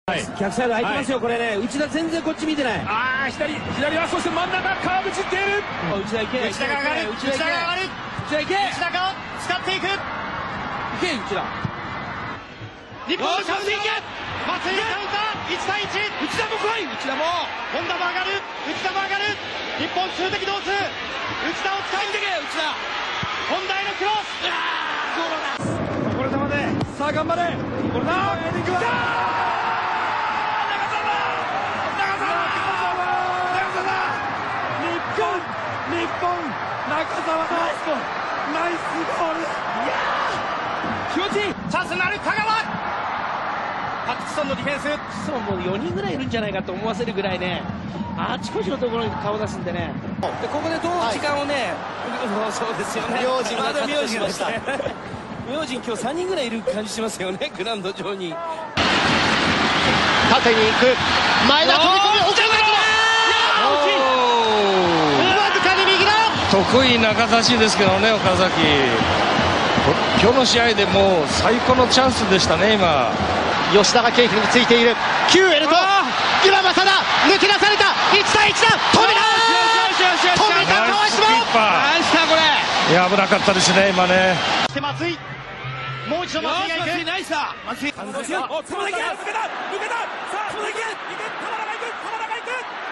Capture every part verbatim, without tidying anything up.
逆サイド空いてますよ、これね。内田全然こっち見てない。 ああ、左、左は、そして真ん中、川口っている。 内田行け。 内田が上がる。内田が上がる。 内田行け。 内田が使っていく。 行け、内田。 日本のカウンター。松井のカウンター。いち対いち。 内田も来い。内田も。 本田も上がる。内田も上がる。日本数的同数。内田を使い。 入ってけ、内田。 本田へのクロス。 ああ、ゴールだ。 これ球で。さあ、頑張れ。これだ。ヘディングは。日本、中澤ナイスゴール、ナイスゴール。いやー、気持ちいい。 チャンスになる香川。パクチソンのディフェンス。 そう、もうよにんぐらいいるんじゃないかと思わせるぐらいね、あちこちのところに顔出すんでね。でここでどう時間をね、はい、そうですよね。 明神が勝ってしました。 明神今日さんにんぐらいいる感じしますよね、グラウンド上に。 縦に行く。前田飛び込み、岡崎だ。 得意中差しですけどね、岡崎。今日の試合でもう最高のチャンスでしたね。今吉田がケーキについている。キューエルと今正田抜け出された。いち対いちだ。止めた。止めた川島。 ナイスだこれ。 いや、危なかったですね今ね。 そして松井、もう一度松井が行く。 ナイスだ松井。 お、つもだけ抜けた抜けた。さあ、つもだけ。いけ、玉田が行く。玉田が行く。玉田が行く。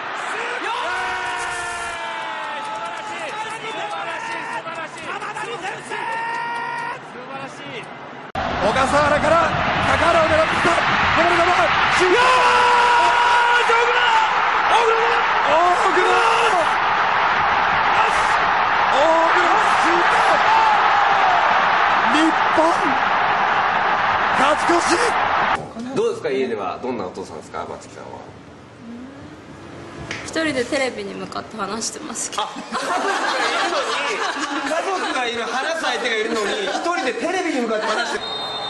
小笠原から高原を狙ってきた。この球シュート。大黒だ。大黒だ。大黒シュート。日本勝ち越し。 どうですか、家ではどんなお父さんですか、松木さんは。 一人でテレビに向かって話してますけど。 家族がいる、話す相手がいるのに一人でテレビに向かって話してる。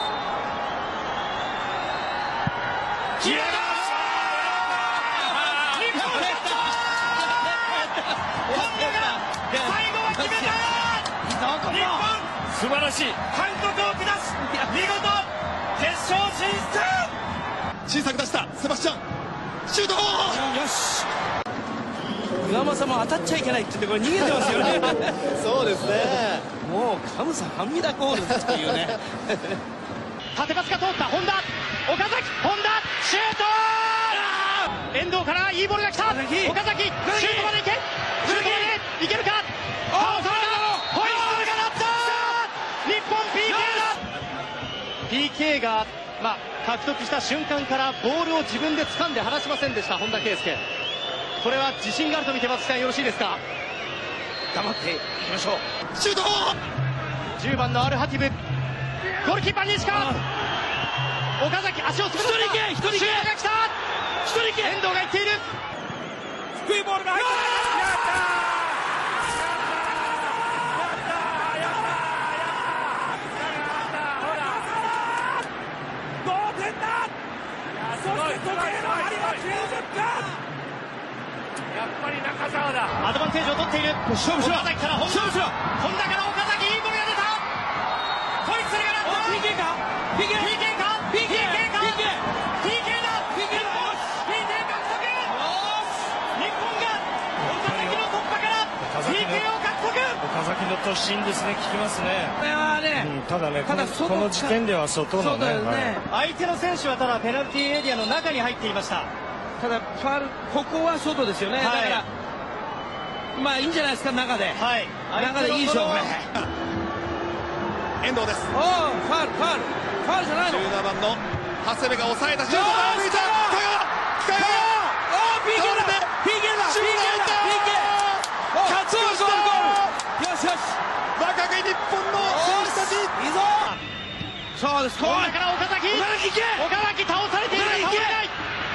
素晴らしい。 韓国を下し見事決勝進出。小さく出したセバスチャンシュート。 よし。岩政も当たっちゃいけないって言ってこれ逃げてますよね。 そうですね。 もうカムサハミダゴールっていうね。 縦パスが通った本田、岡崎、本田シュート。遠藤からいいボールが来た。岡崎シュートまで行け。シュートまでいけるか。あ、それだ。ホイッスルが鳴った。日本 ピーケー だ。ピーケー が、まあ、獲得した瞬間からボールを自分で掴んで離しませんでした本田圭佑。これは自信があると見て松木さんよろしいですか。 黙っていきましょう。 シュート。 じゅうばんのアルハティブ、ゴールキーパー西川。岡崎足をつぶった。 一人行け、一人行け。 シュートが来た。 一人行け。 遠藤が行っている。 低いボールが入った。やったー。同点だ。そして時計の針はきゅうじゅっぷん。やっぱり中澤だ。 アドバンテージを取っている。 勝負しろ。 岡崎から本田。 勝負しろ。 本田から岡崎、いいボールが出た。ホイッスルが鳴った。 ピーケー か。 ピーケー ピーケー か。ピーケー か。ピーケー ピーケー だ。ピーケー だ。ピーケー 獲得。日本が岡崎の突破から ピーケー を獲得。 岡崎の突進ですね、効きますね。 これはね、 うん、ただね、 ただこのこの時点では外のね。 ね、 は相手の選手はただペナルティーエリアの中に入っていました。 ただファウル、ここは外ですよね。 はい、 だからまあいいんじゃないですか、中で。 はい。 中でいいでしょうね。 遠藤です。 おお、ファウル、ファウル、ファウルじゃないの。 じゅうななばんの長谷部が抑えたシュート。抜いた。香川。香川。 おお、ピーケー だ。ピーケー だ。ピーケー だ。ピーケー。 勝ち越した。 よしよし。 若き日本の選手たち。 いいぞ。そうです。こう。 だから岡崎。 岡崎行け。 岡崎倒されている。倒れない。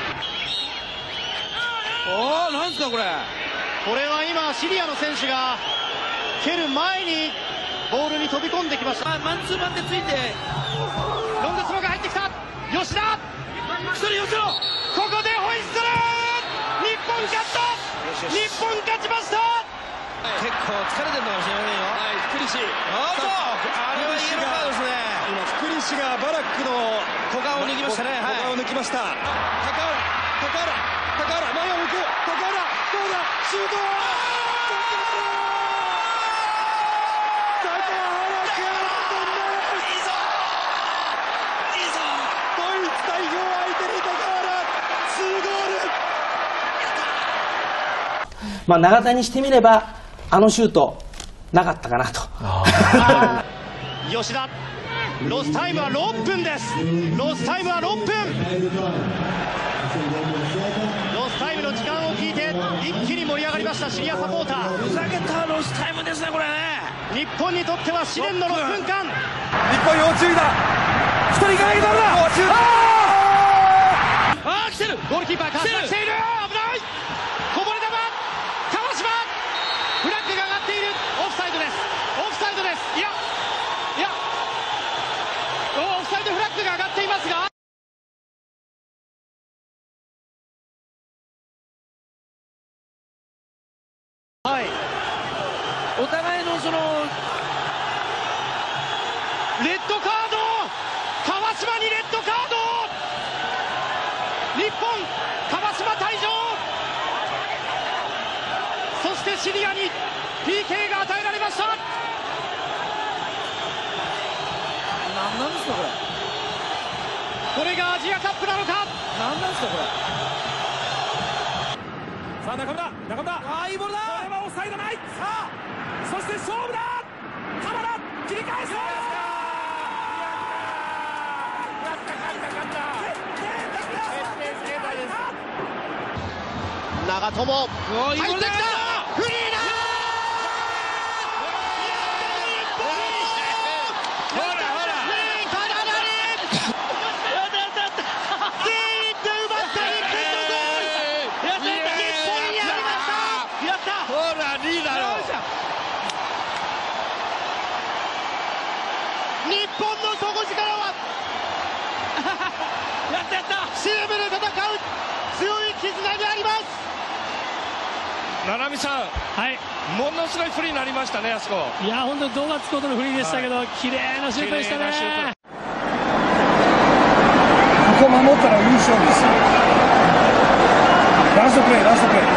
おお、なんですかこれ。 これは今シリアの選手が蹴る前にボールに飛び込んできました。 マンツーマンでついて。 ロングスローが入ってきた。吉田。 一人よしろ。 ここでホイッスル。日本勝った。日本勝ちました。 結構疲れてるのかもしれませんよ。 はい、福西。 あーっとあれはイエローカードですね。 今福西がバラックの股間を抜きましたね。はい。 股間を抜きました。高原、高原、高原、前を向く。高原、どうだ、シュート。高原君、いいぞ。いいぞ。ドイツ代表相手に高原、ツーゴール。 まあ永田にしてみればあのシュートなかったかなと。 吉田、ロスタイムはろっぷんです。ロスタイムはろっぷん。ロスタイムの時間を聞いて一気に盛り上がりましたシリアサポーター。 ふざけたロスタイムですねこれね。 日本にとっては試練のろっぷんかん。 日本要注意だ。一人がいるだろう。 ああ来てる。 ゴールキーパー川島来ている。危ない。こぼれ球。川島。フラッグが上がっている。オフサイドです。オフサイドです。いやいやオフサイドフラッグが上がっていますが、はい、 お互いのそのレッドカード。川島にレッドカード。日本川島退場。そしてシリアに ピーケー が与えられました。 何なんですかこれ。 これがアジアカップなのか。 何なんですかこれ。 さあ中村、中村。 ああいいボールだ。 これはオフサイドない。さあそして勝負だ。田原切り返す。 長友入ってきた。フリーだ。日本の底力はやったやった。 チームで戦う強い絆であります。 七海さん、はい、ものすごいフリーになりましたね、あそこ。 いや本当に動画つくほどのフリーでしたけど、はい、綺麗なシュートでしたね。 ここ守ったら優勝です。ラストプレー、ラストプレー。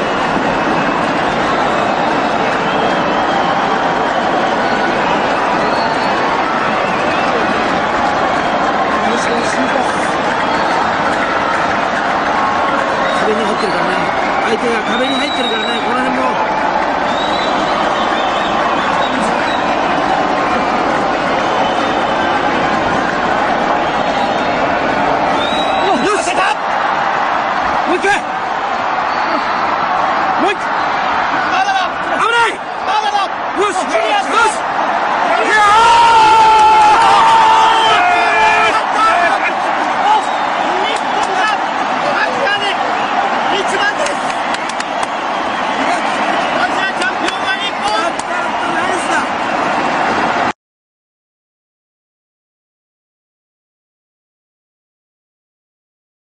壁に入ってるからね。相手が壁に入ってるからね。この辺も。よし。もう一回。